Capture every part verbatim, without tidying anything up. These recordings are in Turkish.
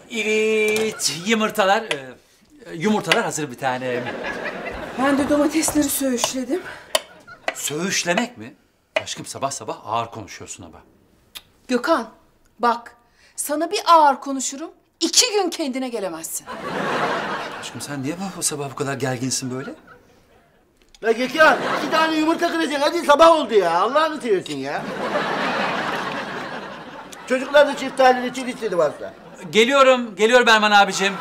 Evet, yumurtalar, e, yumurtalar hazır bir tane. Ben de domatesleri söğüşledim. Söğüşlemek mi? Aşkım sabah sabah ağır konuşuyorsun ama. Gökhan, bak sana bir ağır konuşurum, iki gün kendine gelemezsin. Aşkım sen niye bu sabah bu kadar gerginsin böyle? La Gökhan, iki tane yumurta kıracaksın. Hadi sabah oldu ya. Allah'ını seversin ya. Çocuklar da çift halinde çift istedi varsa. Geliyorum, geliyorum Erman abicim.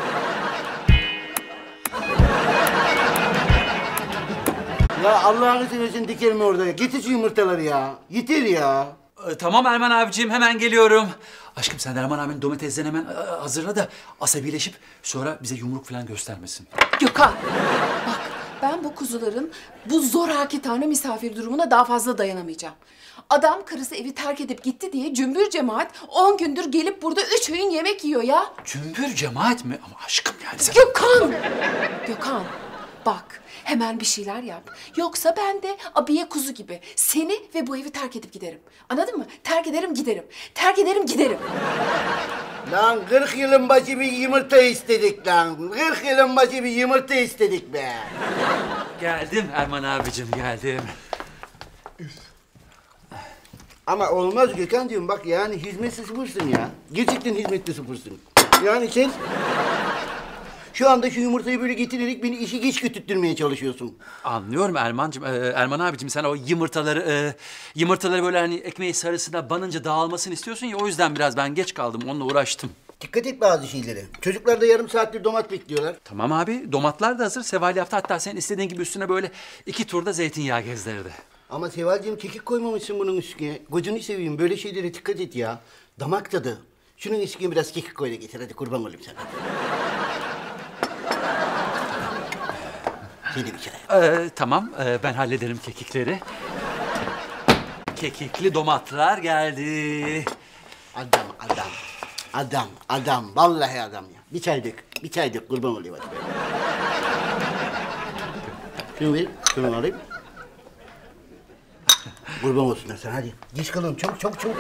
Ya Allah'ını seversin dikerim orada. Getir şu yumurtaları ya. Getir ya. Ee, tamam Erman abicim, hemen geliyorum. Aşkım sen de Erman abinin domateslerini hemen e, hazırla da asabileşip sonra bize yumruk falan göstermesin. Gökhan, bak ben bu kuzuların bu zoraki tane misafir durumuna daha fazla dayanamayacağım. Adam karısı evi terk edip gitti diye cümbür cemaat on gündür gelip burada üç öğün yemek yiyor ya. Cümbür cemaat mi? Ama aşkım yani sen... Gökhan! Gökhan, bak hemen bir şeyler yap. Yoksa ben de abiye kuzu gibi seni ve bu evi terk edip giderim. Anladın mı? Terk ederim giderim. Terk ederim giderim. Lan kırk yılın başı bir yumurta istedik lan. Kırk yılın başı bir yumurta istedik be. Geldim Erman abicim, geldim. Ama olmaz Gökhan'cığım bak yani hizmetli sıfırsın ya. Gerçekten hizmetli sıfırsın. Yani sen şu anda şu yumurtayı böyle getirerek beni işi geç götürtmeye çalışıyorsun. Anlıyorum Erman'cığım, ee, Erman abicim sen o yumurtaları, e, yumurtaları böyle hani ekmeği sarısına banınca dağılmasını istiyorsun ya o yüzden biraz ben geç kaldım, onunla uğraştım. Dikkat et bazı şeylere. Çocuklar da yarım saattir domat bekliyorlar. Tamam abi, domatlar da hazır. Seval yaptı, hatta sen istediğin gibi üstüne böyle iki turda zeytinyağı gezdirdi. Ama Seval'cığım kekik koymamışsın bunun üstüne. Gözünü seveyim böyle şeylere dikkat et ya. Damak tadı. Şunun üstüne biraz kekik koy da getir hadi kurban olayım sana. Seni bir çay. Ee, tamam, ee, ben hallederim kekikleri. Kekikli domatlar geldi. Adam, adam. Adam, adam. Vallahi adam ya. Bir çay dök, bir çay dök. Kurban olayım hadi. Şunu ver, şunu alayım. Kurban olsunlar sen hadi. Geç kalın, çok çok çok.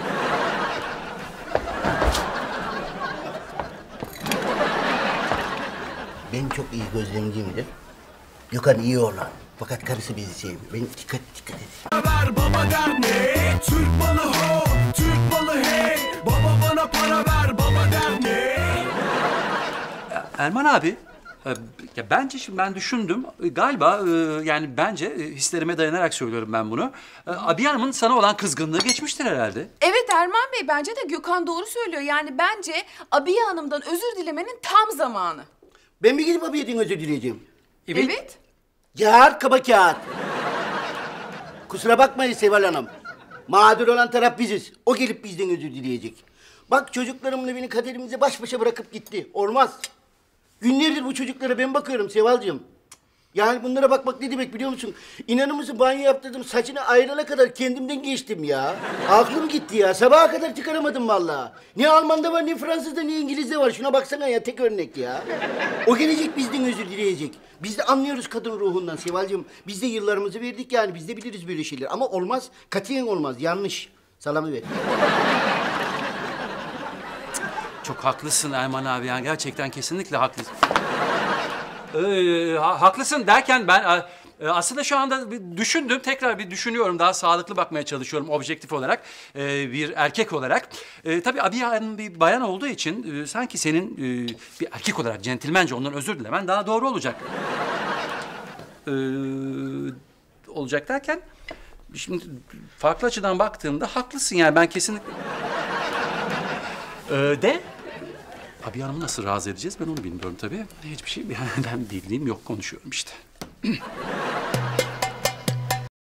Ben çok iyi gözlemciyimdir. Gökhan iyi oğlan. Fakat karısı bizi sevmiyor. Ben dikkat dikkat et. Ver baba der ne? Türk balı ho, Türk balı hey. Baba bana para ver, baba der ne? Erman abi, e, ya bence şimdi ben düşündüm. E, Galiba e, yani bence e, hislerime dayanarak söylüyorum ben bunu. E, Abiye Hanım'ın sana olan kızgınlığı geçmiştir herhalde. Evet Erman Bey, bence de Gökhan doğru söylüyor. Yani bence Abiye Hanım'dan özür dilemenin tam zamanı. Ben bir gidip abiyetten özür dileyeceğim. Evet. Evet. Kağıt kaba kağıt. Kusura bakmayın Seval Hanım. Mağdur olan taraf biziz. O gelip bizden özür dileyecek. Bak çocuklarımla beni kaderimize baş başa bırakıp gitti. Olmaz. Günlerdir bu çocuklara ben bakıyorum Sevalcığım. Yani bunlara bakmak ne demek biliyor musun? İnanır mısın banyo yaptırdım saçını ayırana kadar kendimden geçtim ya. Aklım gitti ya. Sabaha kadar çıkaramadım vallahi. Ne Alman'da var ne Fransız'da ne İngiliz'de var. Şuna baksana ya tek örnek ya. O gelecek bizden özür dileyecek. Biz de anlıyoruz kadın ruhundan Sevalcığım. Biz de yıllarımızı verdik yani. Biz de biliriz böyle şeyler. Ama olmaz. Katiyen olmaz. Yanlış. Salamı ver. Çok haklısın Erman abi, yani gerçekten kesinlikle haklısın. Ee, ha- haklısın derken ben e, aslında şu anda bir düşündüm, tekrar bir düşünüyorum, daha sağlıklı bakmaya çalışıyorum objektif olarak, e, bir erkek olarak. E, tabii Abiye Hanım bir bayan olduğu için e, sanki senin e, bir erkek olarak centilmence ondan özür dilemen daha doğru olacak. E, olacak derken, şimdi farklı açıdan baktığımda haklısın yani ben kesinlikle... E, de... Abiye Hanım'ı nasıl razı edeceğiz ben onu bilmiyorum tabii. Hiçbir şey ben bildiğim yok, konuşuyorum işte.